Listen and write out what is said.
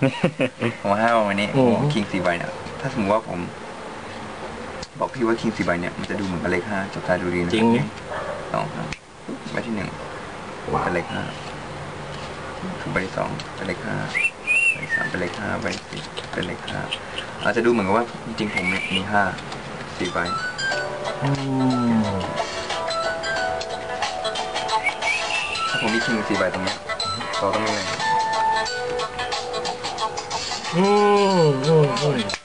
ผมให้มาวันนี้คิง4 ใบเนี่ยถ้าสมมติว่าผมบอกพี่ว่าคิง4 ใบเนี่ยมันจะดูเหมือนกับเลข 5จับตาดูดีนะจริงไหม 2 ครับใบที่ 1เป็นเลข 5คือใบที่ 2เป็นเลข 5ใบที่ 3เป็นเลข 5ใบที่ 4เป็นเลข 5อาจจะดูเหมือนกับว่าจริงๆผมเนี่ยมี4 ใบถ้าผมมีคิง4 ใบตรงเนี้ยเราต้องยังไง